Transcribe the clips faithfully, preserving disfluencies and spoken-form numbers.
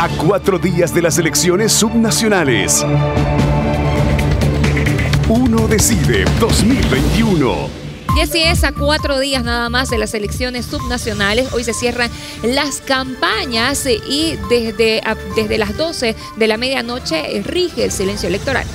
A cuatro días de las elecciones subnacionales. Uno Decide dos mil veintiuno. Y así es, a cuatro días nada más de las elecciones subnacionales, hoy se cierran las campañas y desde, desde las doce de la medianoche rige el silencio electoral.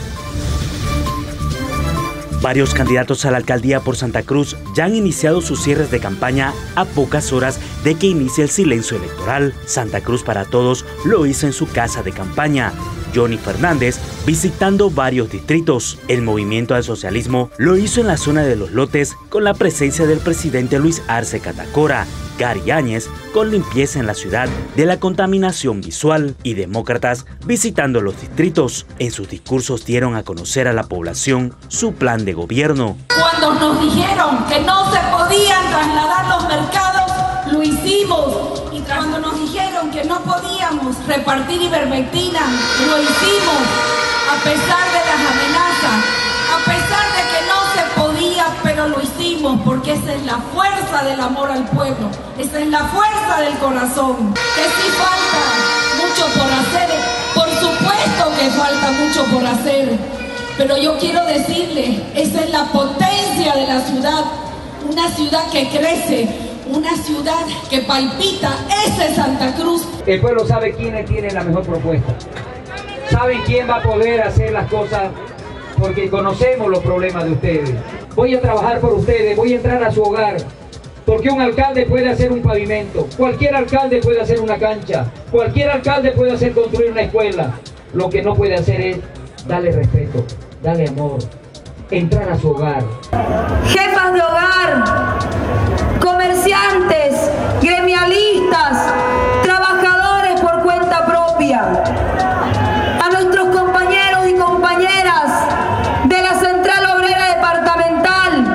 Varios candidatos a la alcaldía por Santa Cruz ya han iniciado sus cierres de campaña a pocas horas de que inicie el silencio electoral. Santa Cruz para Todos lo hizo en su casa de campaña. Johnny Fernández visitando varios distritos. El Movimiento al Socialismo lo hizo en la zona de Los Lotes con la presencia del presidente Luis Arce Catacora. Gary Áñez con limpieza en la ciudad de la contaminación visual y Demócratas visitando los distritos. En sus discursos dieron a conocer a la población su plan de gobierno. Cuando nos dijeron que no se podían trasladar los mercados, lo hicimos. Y cuando nos dijeron que no podíamos repartir ivermectina, lo hicimos. A pesar de las amenazas, a pesar de que no se podía, pero lo hicimos porque esa es la fuerza del amor al pueblo, esa es la fuerza del corazón. Que sí falta mucho por hacer, por supuesto que falta mucho por hacer, pero yo quiero decirle, esa es la potencia de la ciudad, una ciudad que crece, una ciudad que palpita, esa es Santa Cruz. El pueblo sabe quién tiene la mejor propuesta, saben quién va a poder hacer las cosas, porque conocemos los problemas de ustedes. Voy a trabajar por ustedes, voy a entrar a su hogar, porque un alcalde puede hacer un pavimento, cualquier alcalde puede hacer una cancha, cualquier alcalde puede hacer construir una escuela. Lo que no puede hacer es darle respeto, darle amor, entrar a su hogar. Jefas de hogar, comerciantes, gremialistas, trabajadores por cuenta propia, a nuestros compañeros y compañeras de la Central Obrera Departamental,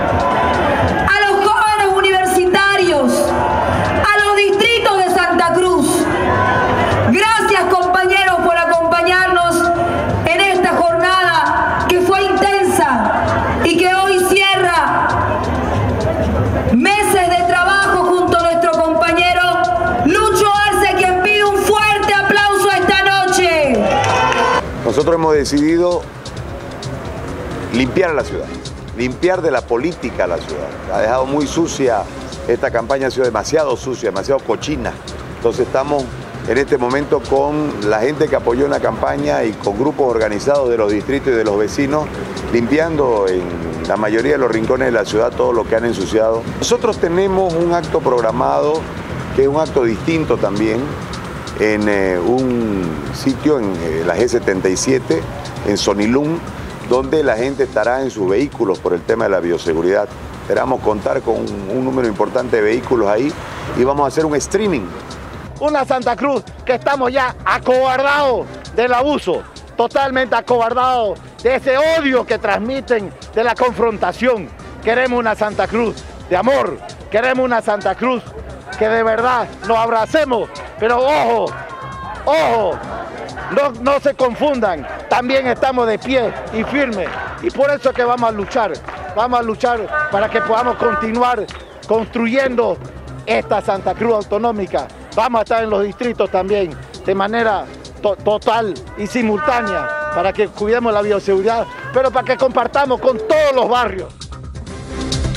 a los jóvenes universitarios, a los distritos de Santa Cruz. Gracias, compañeros, por acompañarnos en esta jornada que fue intensa y que hoy cierra meses de trabajo junto a nuestro compañero Lucho Arce, quien pide un fuerte aplauso esta noche. Nosotros hemos decidido limpiar la ciudad, limpiar de la política la ciudad. Ha dejado muy sucia, esta campaña ha sido demasiado sucia, demasiado cochina. Entonces estamos en este momento con la gente que apoyó en la campaña y con grupos organizados de los distritos y de los vecinos, limpiando en la mayoría de los rincones de la ciudad todo lo que han ensuciado. Nosotros tenemos un acto programado, que es un acto distinto también, en eh, un sitio en eh, la G setenta y siete, en Sonilún, donde la gente estará en sus vehículos por el tema de la bioseguridad. Esperamos contar con un, un número importante de vehículos ahí y vamos a hacer un streaming. Una Santa Cruz que estamos ya acobardados del abuso, totalmente acobardados de ese odio que transmiten, de la confrontación. Queremos una Santa Cruz de amor, queremos una Santa Cruz que de verdad nos abracemos, pero ojo, ojo, no, no se confundan, también estamos de pie y firmes, y por eso es que vamos a luchar, vamos a luchar para que podamos continuar construyendo esta Santa Cruz autonómica. Vamos a estar en los distritos también, de manera to- total y simultánea, para que cuidemos la bioseguridad, pero para que compartamos con todos los barrios.